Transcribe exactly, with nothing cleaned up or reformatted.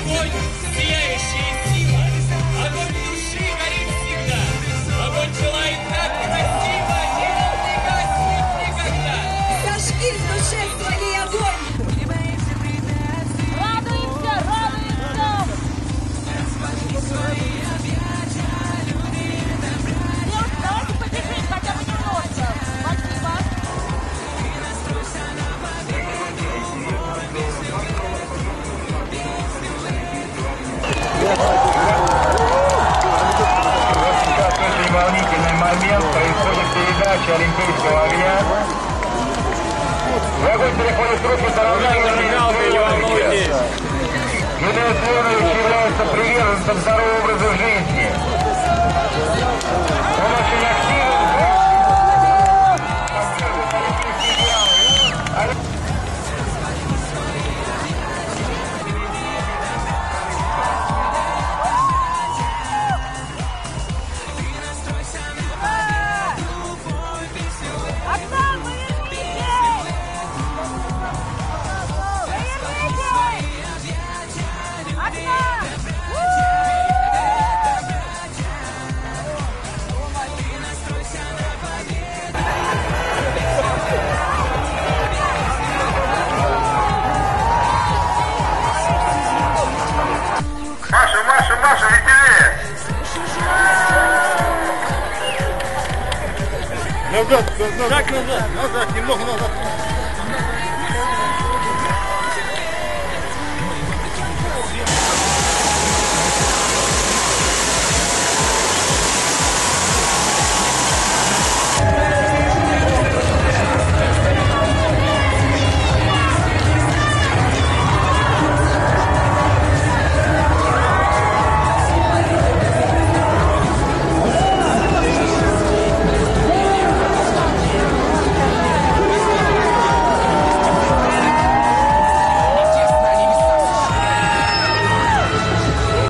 огонь, сияющая сила. Огонь души горит всегда. Огонь желает так красиво и не гаснет никогда. Зажги в душе своей огонь. Радуемся, радуемся! Девушка, давайте подержите хотя бы немножко. Спасибо. Очень волнительный момент. Происходит передача олимпийского огня. В огонь переходит в руки Тарантайна. Не волнуйтесь. Юрий Антонович является приверженцем здорового образа жизни. Он очень активен. Маша, Маша, Маша, веселее! Назад, назад, назад, назад, немного назад.